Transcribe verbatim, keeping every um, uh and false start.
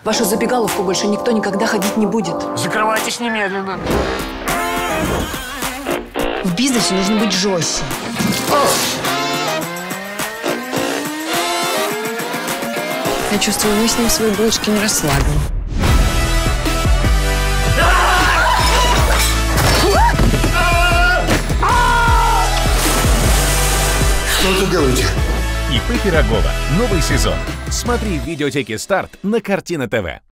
В вашу забегаловку больше никто никогда ходить не будет. Закрывайтесь немедленно. В бизнесе нужно быть жестче. Я чувствую, мы с ним свои булочки не расслабим. Что вы тут делаете? ИП Пирогова. Новый сезон. Смотри в видеотеке «Старт» на Картина ТВ.